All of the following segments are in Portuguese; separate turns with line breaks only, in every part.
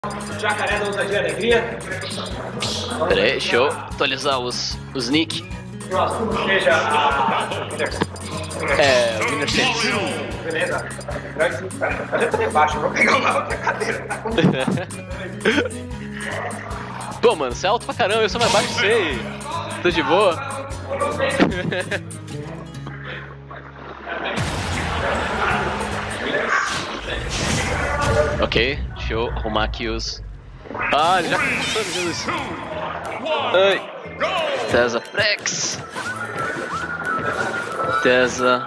Jacaré da ousadia e alegria.
Pera aí, deixa eu atualizar os nick.
Que o assunto seja a...
O Winner Saints.
Beleza. Cadê pra debaixo? Eu vou pegar uma outra cadeira. Tá com...
Pô, mano, você é alto pra caramba, eu sou mais baixo que você. Tô de boa. Ok, deixa eu arrumar aqui os... Ah, ele já começou, meu Deus. Ai. Tesa Prex. Tesa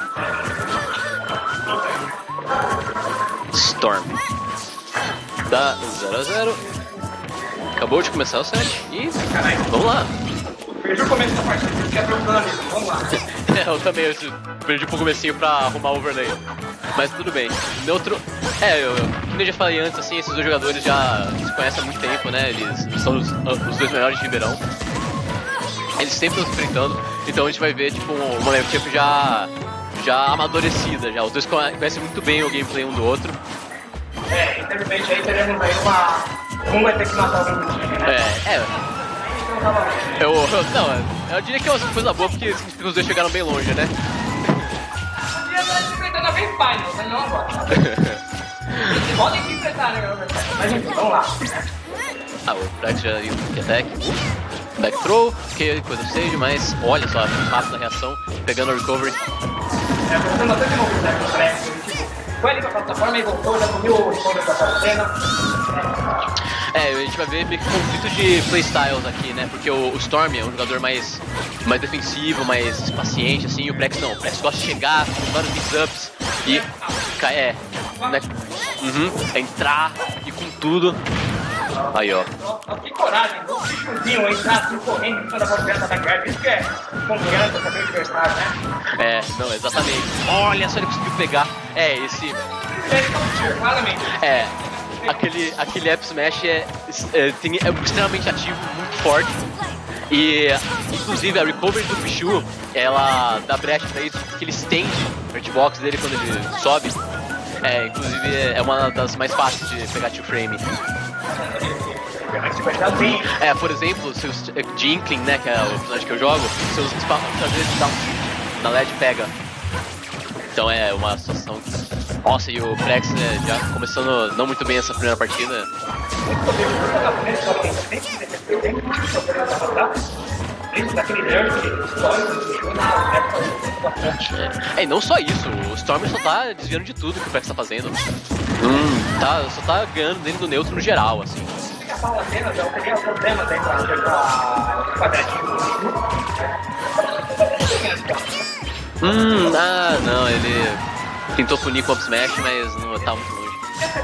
Storm. Tá 0-0. Acabou de começar o set e vamos lá.
Perdi o começo da partida, porque é mesmo. Vamos lá.
Eu também perdi pro comecinho pra arrumar o overlay. Mas tudo bem. Neutro. Como eu já falei antes, assim, esses dois jogadores já se conhecem há muito tempo, né? Eles são os dois melhores de Ribeirão. Eles sempre estão se enfrentando, então a gente vai ver tipo uma equipe já amadurecida já. Os dois conhecem muito bem o gameplay um do outro.
Infelizmente aí teremos aí um vai ter que matar o outro.
Eu diria que é uma coisa boa porque significa que os dois chegaram bem longe, né?
Podia estar se enfrentando a bem final, mas não agora. Podem se enfrentar, né, mas enfim, vamos lá.
O Prax já iu no attack. Back throw, que coisa seja, mas olha só, rápido a reação, pegando a recovery.
Você bastante mobilidade no Prax, tipo, foi ali pra plataforma e voltou, já comiu o recovery da quarentena.
A gente vai ver meio que conflito de playstyles aqui, né? Porque o Storm é um jogador mais defensivo, mais paciente, assim, e o Prex não. O Prex gosta de chegar, com vários mix-ups e entrar e com tudo. Aí, ó.
Que coragem, o bichozinho entrar assim correndo em cima da confiança da guerra. Isso que é confiança também do adversário, né?
Não, exatamente. Olha só, ele conseguiu pegar.
Esse claramente.
Aquele Up Smash é extremamente ativo, muito forte. E, inclusive, a recovery do Pichu, ela dá brecha pra isso, porque ele estende o hitbox dele quando ele sobe. Inclusive, é uma das mais fáceis de pegar two frame. Por exemplo, de Inkling, né, que é o personagem que eu jogo, seus às vezes na LED pega. Então é uma situação que... Nossa, e o Prex já começando não muito bem essa primeira partida. E não só isso, o Storm só tá desviando de tudo que o Prex tá fazendo. Só tá ganhando dentro do neutro no geral, assim.
Eu peguei os problemas aí pra acertar o quadradinho.
Não, ele tentou punir com o Up Smash, mas não tá muito longe.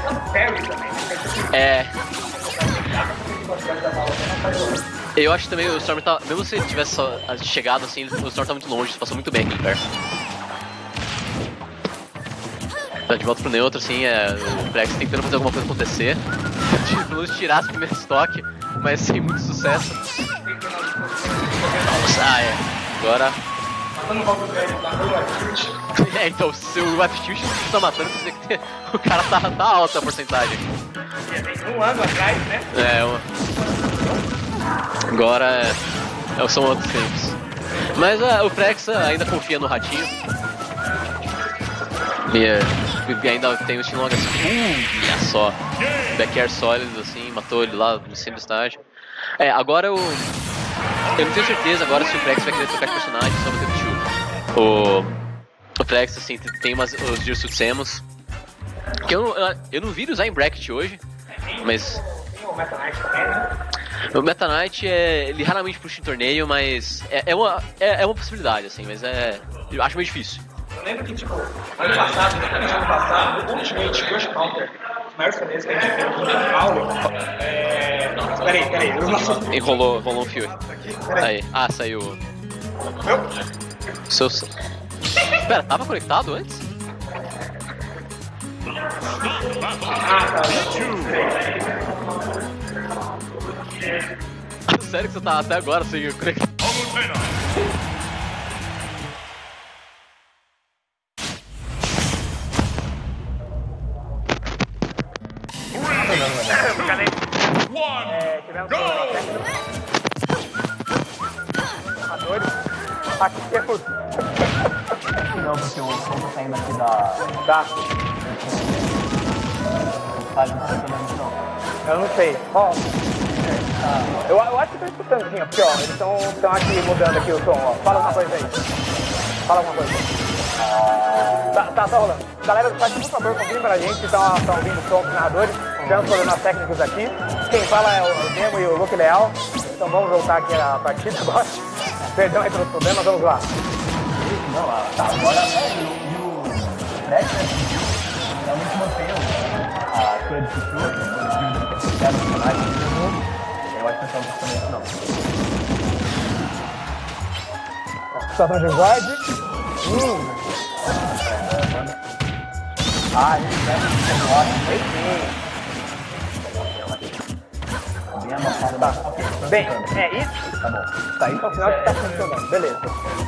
Eu acho que também o Storm tá... Mesmo se ele tivesse só chegado assim, o Storm tá muito longe, isso passou muito bem aqui perto. Tá de volta pro neutro, assim, o Prex tentando fazer alguma coisa acontecer. Pelo menos tirar esse primeiro estoque, mas sem muito sucesso. Agora... então, se o F-Tilt tá matando, quer dizer que o cara tá alta a porcentagem.
Um ano atrás, né?
Agora são outros tempos. Mas o Prex ainda confia no ratinho. E ainda tem o Shinlong assim, olha só. Back air sólido assim, matou ele lá no centro do estágio. Agora eu não tenho certeza agora se o Prex vai querer trocar de personagem, só vai ter o Chu. O Prex assim, tem os Jirsu Samus. Que eu não vi ele usar em bracket hoje, mas...
Tem o Meta Knight também, né?
O Meta Knight ele raramente puxa em torneio, mas é uma possibilidade, assim, mas eu acho meio difícil.
Eu lembro que, tipo, ano passado, no Ultimate Crush Counter, os maiores torneios que a gente fez no Paulo, Peraí,
Enrolou um fio aí. Saiu. Pera, tava conectado antes? Sério que você tá até agora sem conectar?
cadê? Tivemos amadores. Aqui temos...
Não, porque o som tá saindo aqui da...
Tá. Eu não sei. Ó. Eu acho que tô escutando sim, porque ó, eles estão aqui mudando aqui o som, ó. Fala alguma coisa aí. Fala alguma coisa. Tá rolando. Galera do chat, por favor, confirme pra gente se estão ouvindo o som dos narradores. Temos problemas técnicos aqui. Quem fala é o Demo e o Luke Leal. Então vamos voltar aqui a partida agora. Perdão aí pelos problemas, vamos lá.
Não, tá, agora o Fred, né? Realmente mantém a coisa de futuro, o personagem. Eu acho que não está funcionando, não.
Situação de guard.
Ele deve ser ótimo. Bem amassado.
Tá. Bem, isso.
Tá bom.
Tá, isso é o sinal que tá funcionando. Beleza.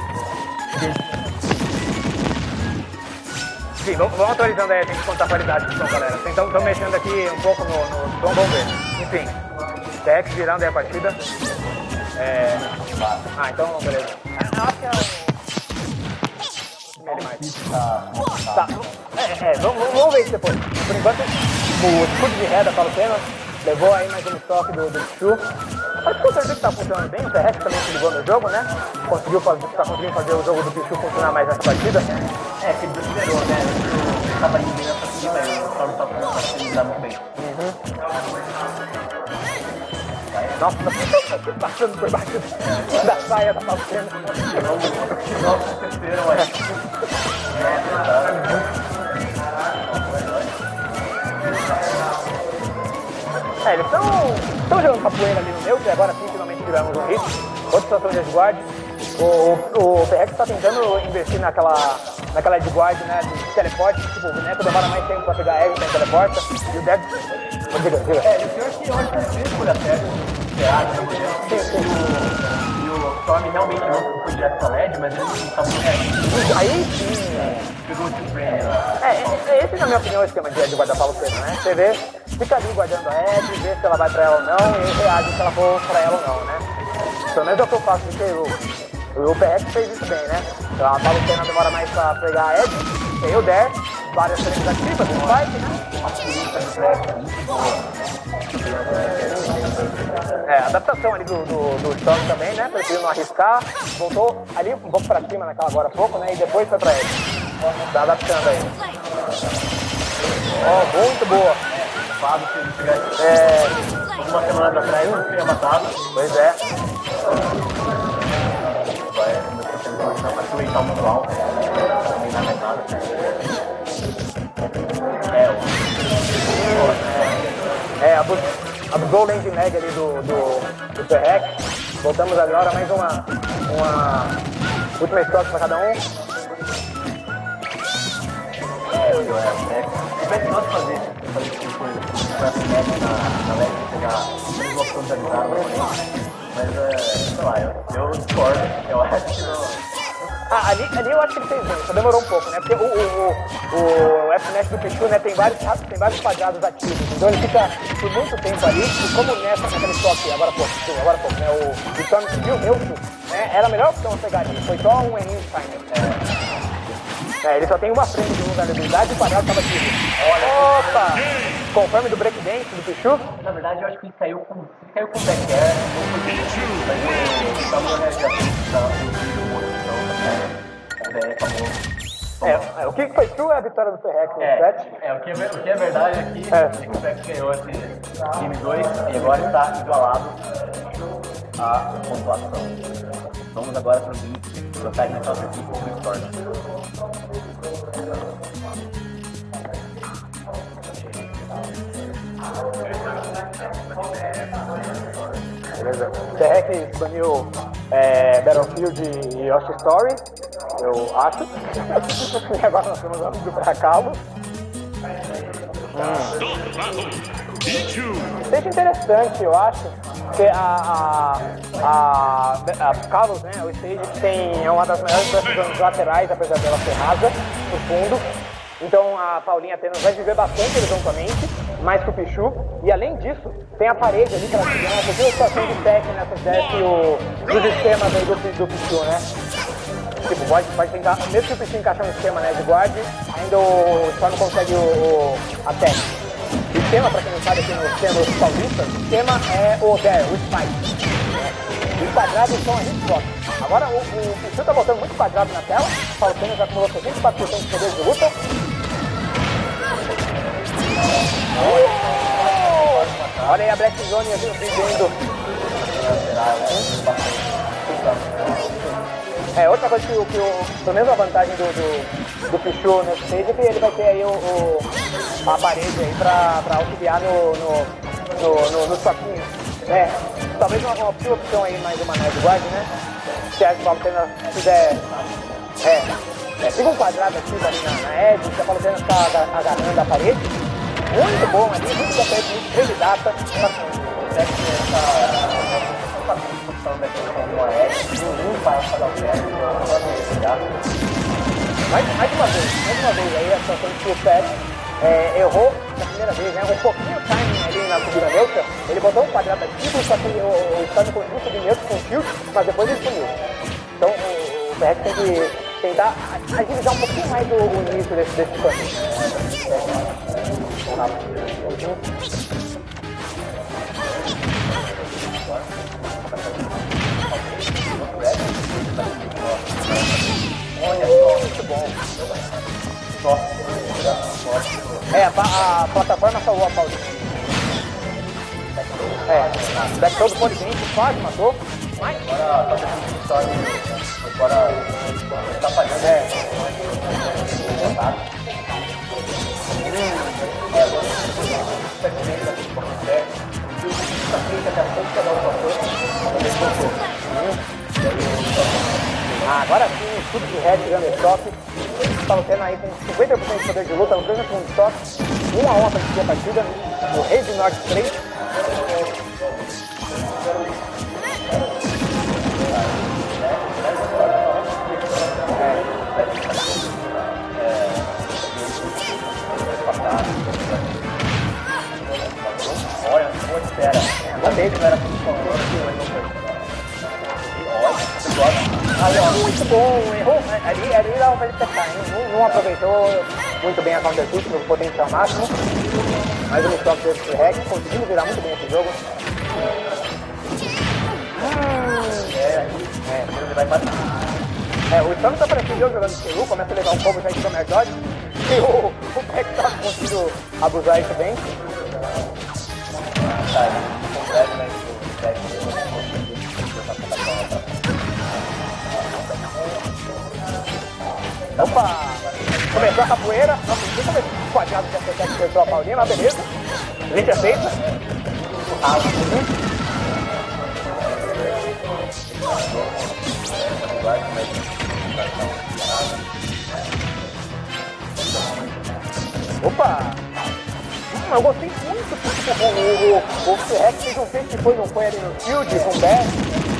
Sim, vamos atualizando aí, tem que contar a qualidade do som, galera. Então, estamos mexendo aqui um pouco no som, vamos ver. Enfim, TX virando aí a partida. Então, beleza. Acho que é ele mais. Tá. Vamos ver isso depois. Por enquanto, o escudo de ré da Palutena levou aí mais um estoque do Pichu. Mas com certeza que tá funcionando bem, o TX também se ligou no jogo, né? Tá conseguindo fazer o jogo do Pichu funcionar mais nessa partida.
Que ele acelerou, né? Eu tava indo bem nessa partida, mas o Storm tá funcionando muito bem.
Nossa, passando por baixo da saia da Palutena.
Nossa, terceiro, ué.
Eles estão jogando capoeira ali no neutro e agora sim finalmente tivemos um hit. Outra situação de edgeguard. O PRX está tentando investir naquela edgeguard, né, de teleporte. Tipo, o boneco demora mais tempo para pegar a edge, então teleporta. E o Dead... Diga.
O pior que eu acho que fez por até e o Storm realmente não foi direto pra LED, mas ele não estava no resto.
Aí sim.
Pegou o two-frame lá.
Esse, na minha opinião, é o esquema de guardar pra você, né? Você vê, fica ali guardando a Edge, vê se ela vai pra ela ou não, e reage se ela for pra ela ou não, né? Pelo menos é o que eu faço, porque o PX fez isso bem, né? A Palutena demora mais pra pegar a Edge, tem o Dare, várias frentes ativas, o Spike, né? A adaptação ali do Storm também, né? Preferiu não arriscar, voltou ali um pouco pra cima naquela agora há pouco, né? E depois foi pra Edge. Tá adaptando aí. Muito boa.
Fábio, se ele tivesse algumas semanas atrás, não teria matado.
Pois é.
Vai aproveitar muito alto. Também não é nada.
Abusou o landing lag ali do PRX. Voltamos agora, mais uma última estoque pra cada um.
Se nós fazer tipo coisa pra na LED, pegar duas opções alisadas, mas sei lá, eu discordo, eu acho que não.
Ali eu acho que ele fez bem, só demorou um pouco, né? Porque o F-Net do Pichu, né, tem vários quadrados ativos, então ele fica por muito tempo ali, e como naquele estoque, agora há pouco, né, o Storm seguiu o neutro, né, era a melhor opção a pegar ali, foi só um errinho de timing. Ele só tem uma frente de vulnerabilidade e o quadrado estava ativo. Opa! Conforme do breakdance do Pichu.
Na verdade, eu acho que ele caiu com back air, não foi mas estava na reação
o que foi true é a vitória do PRX no set.
O que é verdade aqui é que o PRX ganhou esse time 2 e agora está igualado a pontuação. Vamos agora para o 20, para técnica do equipe do Storm.
Beleza. PRX baniu Battlefield e Yoshi Story, eu acho. E agora nós temos o do Carlos. Seja interessante, eu acho, porque a Carlos, né, o stage é uma das maiores precisões laterais, apesar dela ser rasa, no fundo. Então a Paulinha Atenas vai viver bastante horizontalmente. mais que o Pichu. E além disso, tem a parede ali que ela se ganha. Porque a situação de tech nessas desce dos sistemas aí do Pichu, né? Tipo, pode tentar, mesmo que o Pichu encaixar um esquema, né, de guard, ainda o Storm consegue a tech. O esquema, pra quem não sabe aqui no sistema paulista, o esquema é o Dare, o Spike. Os quadrados são a hitbox. Agora o Pichu tá botando muito quadrado na tela, Falcão já acumulou 64% de poder de luta. Olha aí a Black Zone vindo. Outra coisa que pelo menos a vantagem do Pichu nesse stage é que ele vai ter aí a parede aí pra auxiliar no soquinho. Talvez uma possível opção aí mais uma Nerd Guard, né? Se a Valtena fizer. Fica um quadrado ativo ali na edge, se a Valtena está agarrando a parede. Muito bom ali, muito bastante, muito candidata. Mais uma vez aí a situação que o Pet errou na primeira vez, né? Um pouquinho o timing ali na subida neutra, ele botou um quadrado ativo, só que o Storm conseguiu subir neutro com o shield, mas depois ele sumiu. Então o Pet tem que tentar agilizar um pouquinho mais o início desse caminho. Olha só, muito bom. A plataforma salvou a Paulinha. Back todo polidense, quase matou. Mas agora tá falhando. Agora sim, tudo de red tirando o choque. Estava tendo aí com 50% de poder de luta, no mesmo segundo choque. 1-1 para decidir a partida. O Rei de Norte 3. Olha, boa espera. Uma vez não era muito bom. Muito bom, errou. Ali dava pra ele testar, não aproveitou muito bem a counter hit no potencial máximo. Mais um stop desse hack, conseguindo virar muito bem esse jogo. Ele vai bater. O Storm tá parecendo eu jogando Peru, começa a levar um combo já em Summer Dodge. E o Beck tá conseguindo abusar isso bem. Opa! Começou a capoeira, não sei como é que quadrado de acertar que acertou a Paulinha, mas beleza. A gente aceita. Opa! Eu gostei muito o T-Rex fez um feito que foi, não foi ali no field, com o Beck.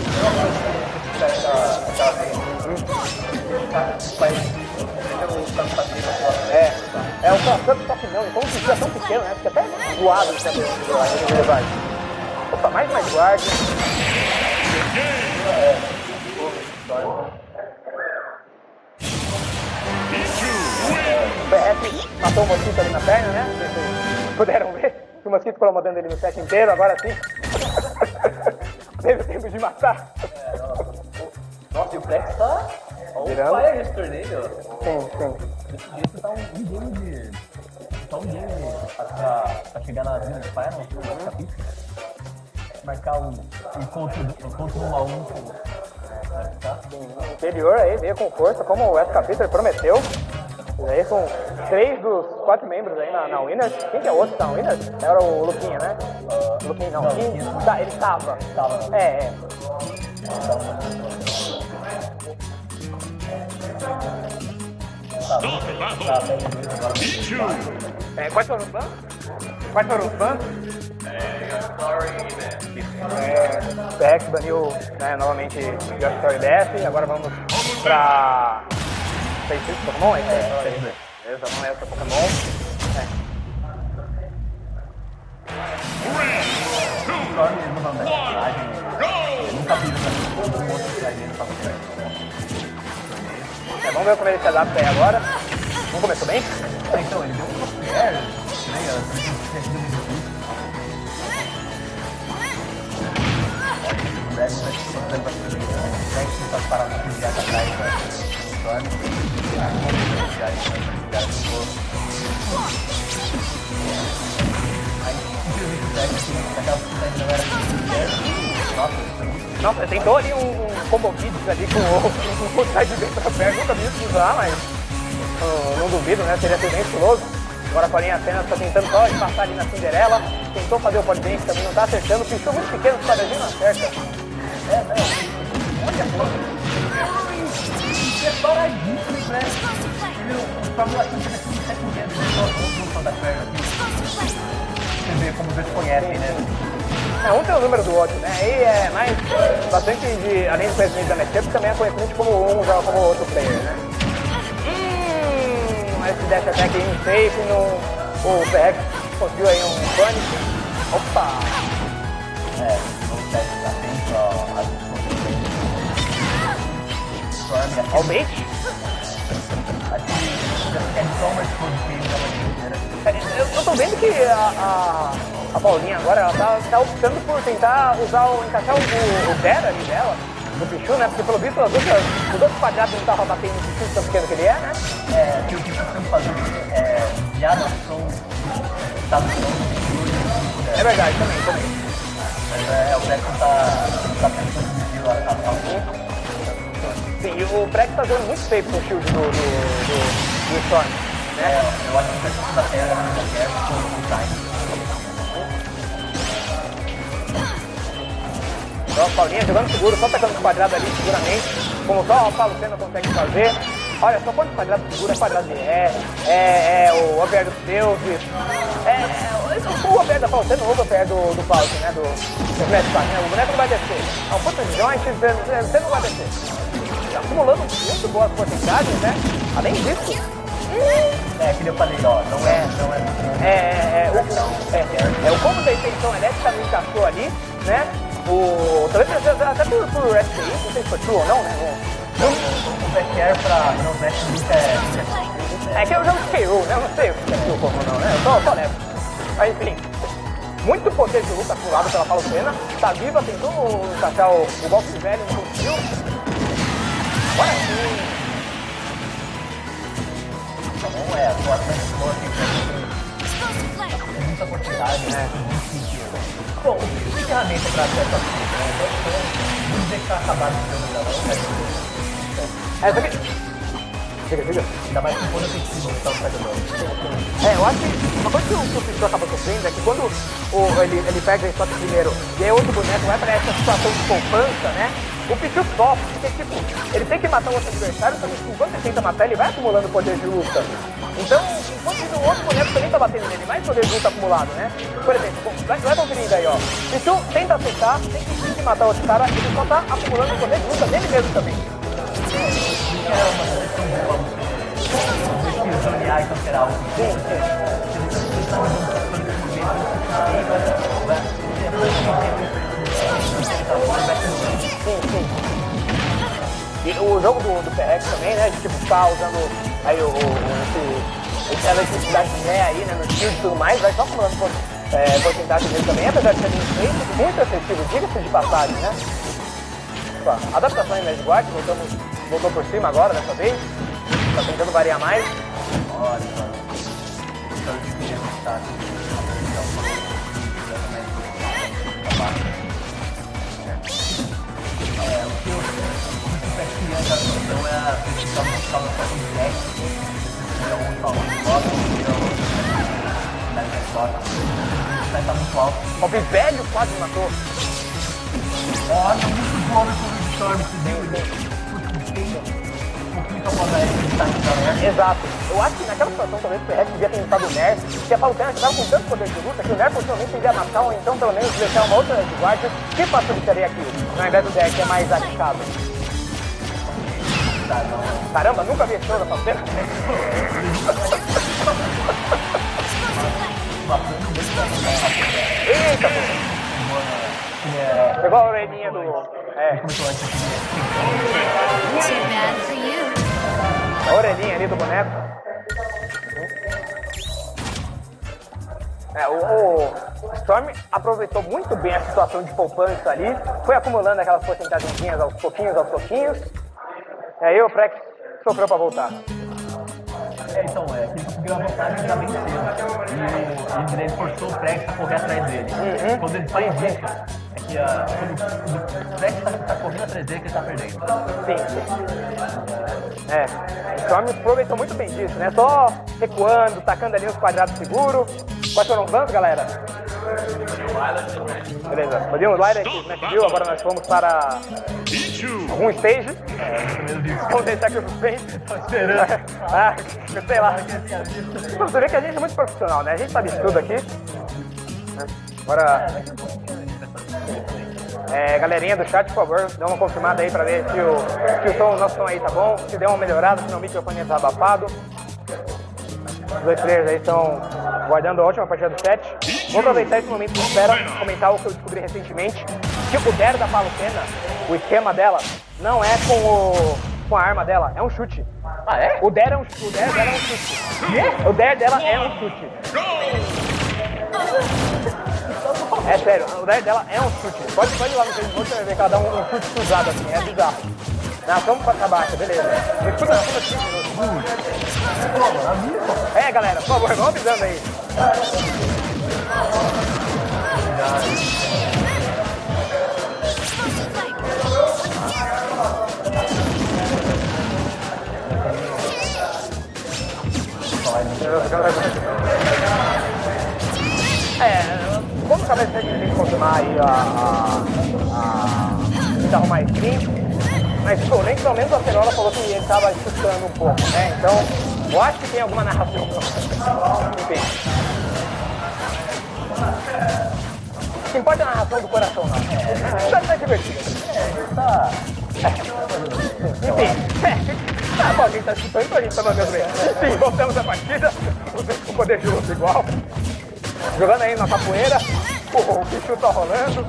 O crossover só que não, então o bicho é tão pequeno, né? Fica até voado de saber onde ele vai. Opa, mais guarda. O BF matou o mosquito ali na perna, né? Vocês puderam ver? O mosquito ficou mandando ele no set inteiro, agora sim. Teve tempo de matar.
Nossa, e o Flex tá
virando
nesse torneio.
Sim.
Isso tá um game de... Só um game pra chegar na vida de Final, no capítulo. Marcar um encontro 1-1.
O interior aí veio com força, como o S-Capítulo prometeu. E aí com 3 dos 4 membros aí na Winners. Quem que é o outro que tá na Winners? Era o Luquinha, né? Luquinha não. Ele tava. Quais foram os fãs? PX baniu novamente Your Story BF. Agora vamos pra... Pokémon? Beleza, não é outra Pokémon.
Storm eles não vão dar vantagem. Eu nunca vi um outro traineiro pra você.
Vamos ver como ele se adapta aí agora. Não começou bem?
Então, ele deu um fair, né? O Red vai sofrendo bastante. O Rex não tá parado de virar atrás do Storm. Aí, simplesmente o Rex, aquela possibilidade não era de
Nossa, tentou ali um combo kids ali com o side dentro da perna. Nunca vi isso usar, mas não duvido, né? Seria bem estiloso. Agora porém a Athena está tentando só passar ali na Cinderela. Tentou fazer o polydance, também não está acertando. Pichou muito pequeno, o quadradinho não acerta.
Olha a coisa. É paradíssimo, né? O Fórmula 1 tem aqui 7 mulheres no da perna. Você vê como vocês conhecem, né?
Um tem o número do outro, né? Aí é mais bastante de, além do conhecimento da matchup, também é conhecimento como um joga como outro player, né? Esse dash attack aí em safe, o PX conseguiu aí um pânico. Opa!
O teste tá dentro, ó.
Olha o bait. Eu tô vendo que a Paulinha agora, ela tá optando por tentar encaixar o Dera ali dela, do Pichu, né? Porque pelo visto os outros quadrados não estavam batendo no Pichu tão pequeno que ele é, né?
Que o que nós estamos fazendo é guiar a ação tá no chão.
É verdade, também.
Mas o Prex tá tentando medir a ação.
Sim, e o Prex tá dando muito safe com o shield do Storm, né?
Eu acho que o Prex da Terra não quer com o time.
Então a Paulinha jogando seguro, só tacando os quadrados ali seguramente, como só o Paulo Senna consegue fazer. Olha só quantos quadrados segura, quadrado de o over do Seuss, o over da Paulo Senna, o over do Paulo, né, do Smash Pack, né, o boneco não vai descer. É um puta de joint, você não vai descer. Tá acumulando muito boas porcentagens, né, além disso.
Que eu falei, ó, não é.
O combo da extensão elétrica não encaixou ali, né, talvez até por SPI, não sei se foi true ou não, né,
O back-air pra não mexe nunca
é que eu jogo KO, né? Eu não sei o que é KO como não, né? Eu só levo. Mas enfim, muito poder de luta acumulado pela Paulo Senna. Tá viva, tentou encaixar o golpe velho, não conseguiu. Agora sim.
Tá bom, a atuação de boa tem muita quantidade, né? Bom, o que ferramenta pra ter essa coisa, né? Vamos dizer que tá acabado de jogo da mão,
Só que... Diga.
Ainda mais que quando eu tenho que tá o
eu acho que uma coisa que o Pichu acaba sofrendo é que quando ele pega a estoque primeiro e aí outro boneco vai para essa situação de poupança, né? O Pichu sofre, porque tipo, ele tem que matar o outro adversário, só que enquanto ele tenta matar, ele vai acumulando poder de luta. Então, enquanto o outro boneco também tá batendo nele, mais poder de luta acumulado, né? Por exemplo, vai conferindo aí, ó. Pichu tenta aceitar, tem que matar o outro cara, ele só tá acumulando poder de luta dele mesmo também. Sim. E o jogo do PRX também, né? De tipo, ficar usando aí essa eletricidade aí, né? No shield e tudo mais, vai só acumulando porcentagem dele também, apesar de ser muito efetivo, diga-se de passagem, né? Opa, adaptação em Magic Guard, voltou por cima agora, dessa vez. Tá tentando variar mais.
Olha, então eu queria estar o que eu queria da solução é a verificar uma escala só com 10. Se um falou de foto, vai estar muito alto.
O velho quase matou.
Olha, muito bom no Storm, se deu.
Exato. Eu acho que naquela situação talvez o PRX devia ter tentado o Nerf, porque a Paulo Senna estava com tanto poder de luta que o Nerf possivelmente devia matar ou então pelo menos deixar uma outra de guarda que facilitaria aquilo, ao invés do deck que é mais arriscado. Caramba, nunca vi esse show da Paulo Senna. Eita, pô. Pegou a orelhinha do... É.
Too bad for you.
A orelhinha ali do boneco. O Storm aproveitou muito bem a situação de poupança ali, foi acumulando aquelas porcentagenzinhas aos pouquinhos. E aí o Prex sofreu pra voltar.
Então, que ele conseguiu a vantagem já bem cedo. E ele forçou o Prex a correr atrás dele. Quando ele faz isso, é que quando o Prex tá correndo atrás dele, que ele tá perdendo.
Sim. O Storm aproveitou muito bem disso, né? Só recuando, tacando ali nos quadrados seguros. Quais foram os danos, galera? Beleza, podíamos lá aqui, Smash Bill, agora nós vamos para algum stage. Vamos deixar aqui o suspense.
Tô esperando.
Sei lá. Você vê que a gente é muito profissional, né? A gente sabe tudo aqui. Agora... galerinha do chat, por favor, dá uma confirmada aí pra ver se o nosso som aí tá bom, se deu uma melhorada, se o microfone tá abafado. Os dois players aí estão guardando a última partida do set. Vou aproveitar esse momento de espera para comentar o que eu descobri recentemente. Que o dair da Palutena, o esquema dela, não é com a arma dela, é um chute.
Ah, é?
O dair dela é um chute. O dair dela é um chute. É sério, o dair dela é um chute. Pode ir lá no Facebook, você vai ver que ela dá um chute cruzado assim, é bizarro. Vamos pra baixo, beleza. Me escuta na fundo 5 minutos. Galera, por favor, vamos avisando aí. Vamos saber se a gente tem que confirmar aí a arrumar screen. Mas nem pelo menos a Cerola falou que ele estava chutando um pouco, né? Então, eu acho que tem alguma narração. Enfim. O que importa é a narração do coração, não. Tá divertido. Enfim. Bom, a gente tá chutando, então a gente tá mandando bem. Enfim, voltamos à partida. Com o poder de luta igual. Jogando aí na capoeira. O bicho tá rolando.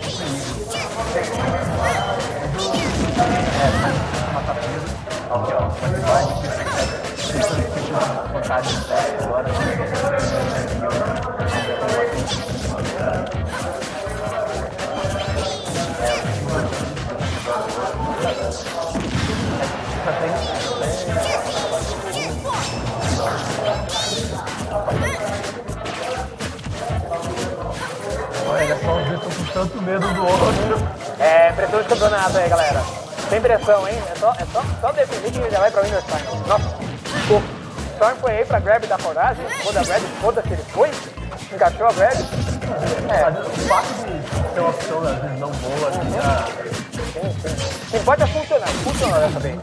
Olha só, os dois estão com tanto medo do outro.
Pressão de campeonato aí, galera. Sem pressão, hein? É só definir que já vai pra Winner's Time. Nossa, o Storm foi aí pra grab da coragem, foda a grab, foda-se, ele foi, encaixou a grab.
O fato de ter uma opção, às vezes, não boa, assim,
Sim. Pode funcionar dessa vez.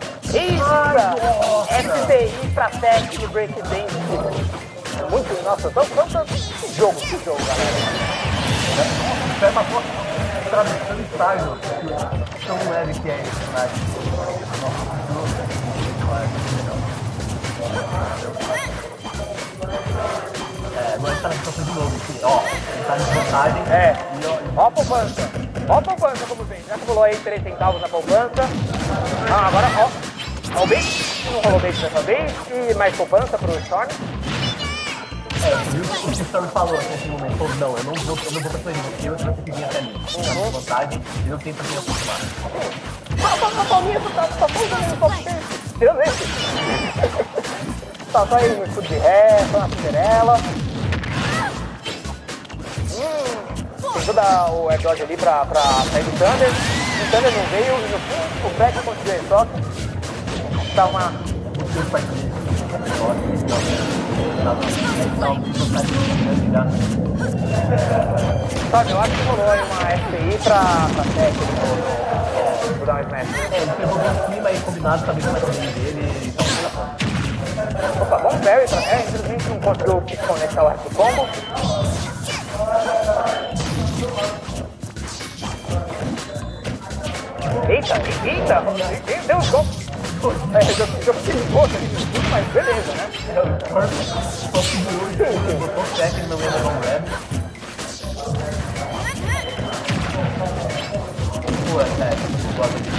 Eita! FTI pra tech e breakdance. Muito, nossa, que jogo, galera.
Você matou a tradução de estágio, tão leve que é esse personagem. Agora ele tá na situação de novo, aqui, ó, ele tá em desvantagem.
Ó a poupança. Ó a poupança como vem. Já acumulou aí 3 centavos na poupança. Agora, ó o bait. Não rolou bait dessa vez. E mais poupança pro Storm.
O que o Storm falou nesse momento, falou, não, eu não vou pra frente, porque você vai ter que vir até mim. Tá com vantagem, e não tem pra quem aproximar.
A palminha tá usando só tirando esse. Tá só aí no escudo de ré, só na Cinderela. Tem toda o Air Dodge ali pra sair do Thunder. O Thunder não veio e no fim o Fred conseguiu esse toque. Tá uma... Sabe, eu acho que rolou aí uma FPI pra tech vou dar um smash.
Ele pegou bem em cima aí combinado, tá vendo na caminho dele e tá muito bom.
Opa, bom parry pra tech, infelizmente não conseguiu conectar o resto do combo. Eita, deu um golpe. Eu fiquei de boca ali no escudo, mas beleza, né?
Só segurou e botou o tech no meio da grab. boa, sério. Eu gosto de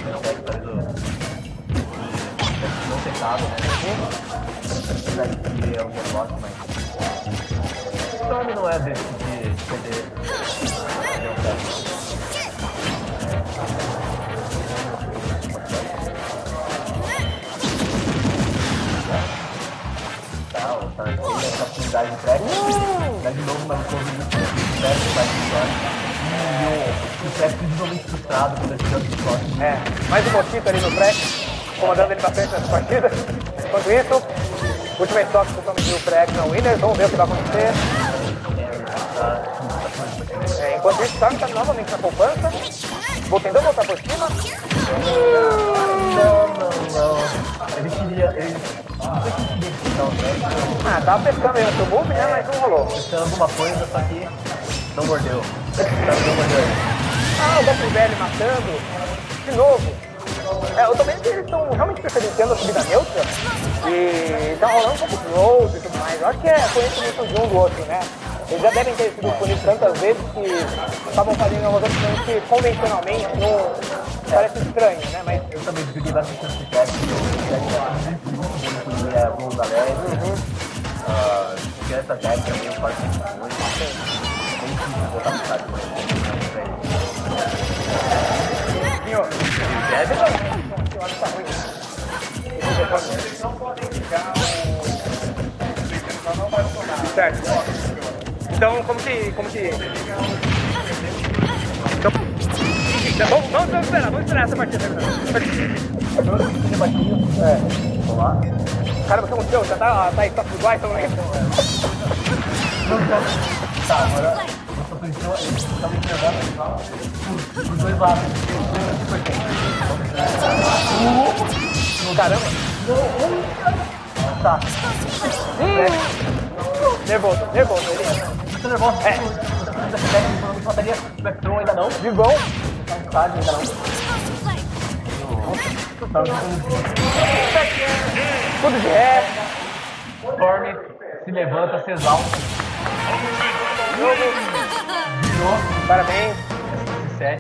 não tentado, né? Daqui é um negócio, mas... O nome não é desse de CD. Tá, essa oportunidade de track. Dá de novo, mas o povo muito track, vai de o track visivelmente frustrado quando esse jogo de sorte.
É, mais um mosquito ali no track, comandando ele bastante nessa partida. Enquanto isso, última estoque totalmente do track na Winners, vamos ver o que vai acontecer. Enquanto isso, Sam está novamente na poupança. Vou tentar voltar por cima.
Não. Ele queria.
Ah, tava pescando aí no seu move, né? Mas não rolou.
Pescando alguma coisa, só que não mordeu. Não mordeu.
Ah, o Dr. Velho matando. De novo. Eu também que eles estão realmente preferenciando a subida neutra. E tá rolando um pouco de rolls e tudo mais. Eu acho que é conhecimento de um do outro, né? Eles já devem ter sido punidos tantas vezes que estavam fazendo algumas opções que convencionalmente não parece estranho, né? Mas
eu também joguei bastante esse teste. Eu joguei a Blue da Leste. Joguei essa teste também, eu faço muito. Bem difícil botar no site por exemplo.
Senhor, eu acho que tá ruim. Eles não podem ligar o... não vai funcionar. Certo. Então, como que... Então, vamos esperar essa partida terminar.
Vamos lá.
Cara, você aconteceu? Já tá iguais, então não é?
Tá, agora eu tô pensando, estamos jogando os dois lados.
Caramba!
Tá.
Nervoso, ele.
Tô nervoso. Você bateria Spectrum ainda não?
Vivão.
Ainda não.
Tudo de ré.
Storm se levanta, se exalta.
Parabéns.